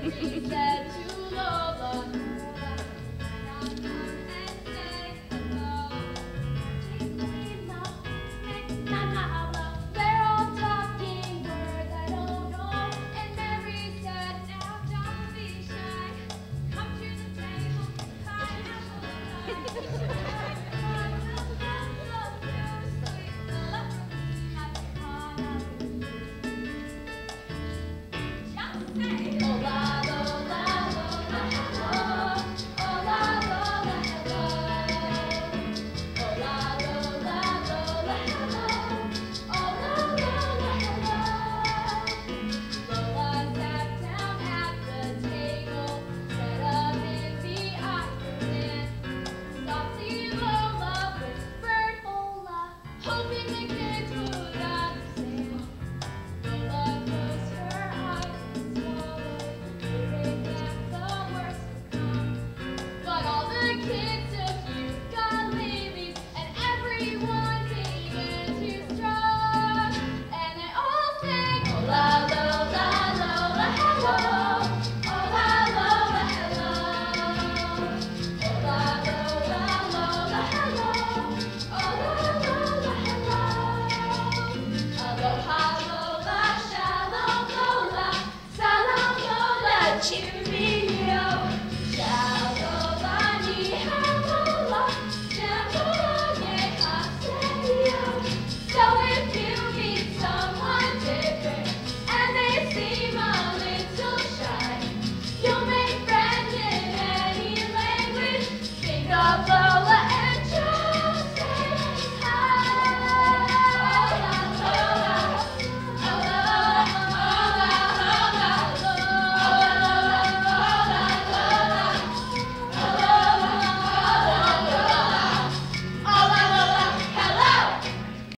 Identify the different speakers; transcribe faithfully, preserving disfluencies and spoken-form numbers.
Speaker 1: He said to Lola, "Come and say hello." They're all talking words I don't know. And Mary said, "Now don't be shy. Come to the table, pineapple pie." Just say, "Oh la Lola, Lola, hello. Oh la Lola, hello. Oh la Lola, Lola, hello. Oh la Lola, hello." Lola sat down at the table, set up in the ottoman. Softly Lola whispered hola, hoping the kids would understand. Lola closed her eyes and swallowed, fearing that the worst would come. But all the kids took ukuleles, and everyone began to strum. And they all sang, "Oh la Lola, Lola, hello. Oh la Lola, hello. Oh la Lola, Lola, hello. Oh la Lola, hello. Aloha Lola, shalom Lola, salam Lola, cheer."